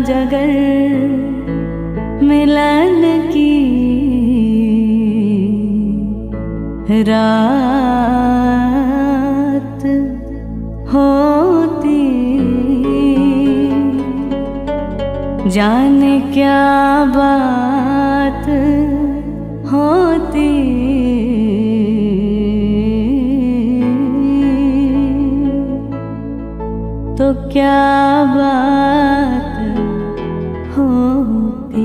अगर मिलन की रात होती, जाने क्या बात होती, तो क्या बात होती।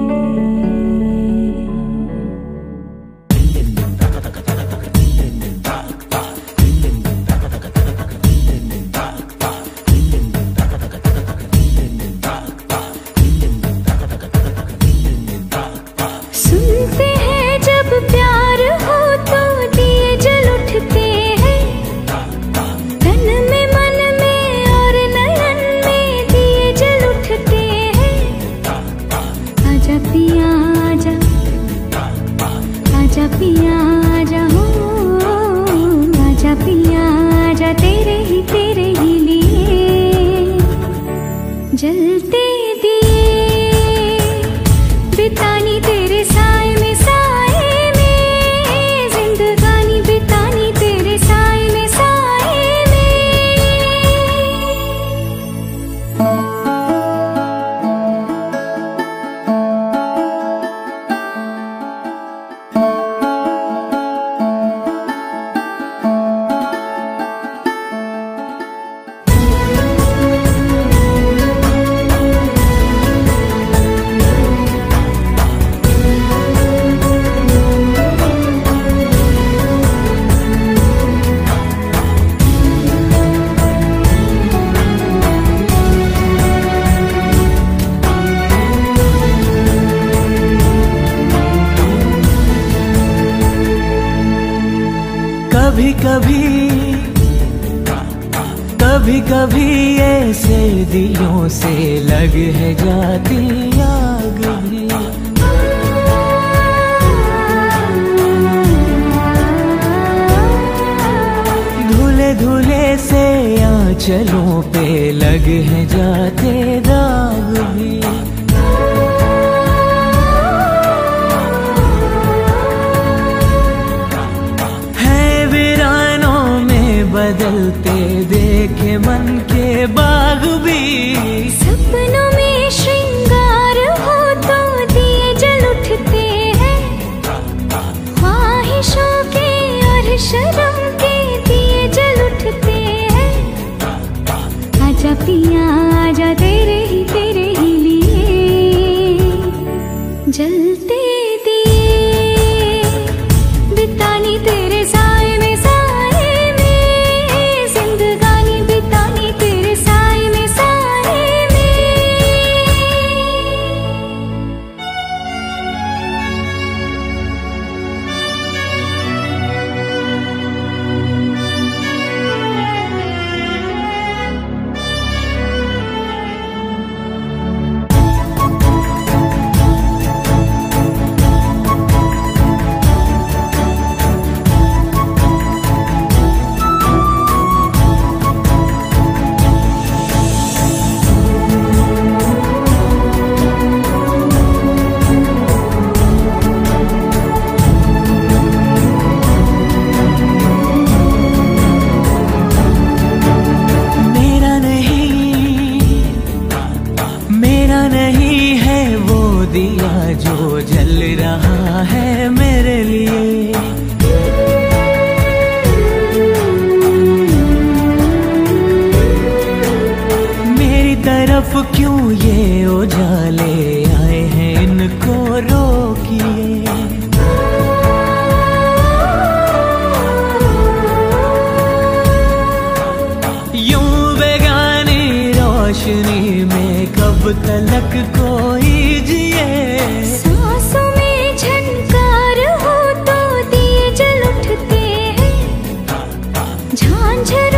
सुनते हैं जब प्यार हो तो दिए जल उठते हैं, तन में मन में और नयन में दिए जल उठते हैं। आजा पिया आजा, आजा पिया आजा हो, आजा पिया आजा, तेरे ही लिए जलते दिए बितानी तेरे साए में, साए में जिंदगानी बितानी तेरे साए में, साए में। कभी कभी ऐसे दिलों से लग है जाती आग भी। धुले धुले से आंचलों पे लग है जाते दाग भी। बदलते देखे मन के बाग भी। सपनों में श्रृंगार हो तो दिए जल उठते हैं, ख्वाहिशों के और शर्म के दिए जल उठते हैं। आजा पिया आजा, तेरे ही लिए जलते दिए बितानी तेरे साए में, दिया जो जल रहा है मेरे लिए। मेरी तरफ क्यों ये उजाले आए हैं, इनको रोकिए। यूं बेगानी रोशनी में कब तलक कोई जिए। सांसों में झनकार हो तो दिए जल उठते हैं, झांझर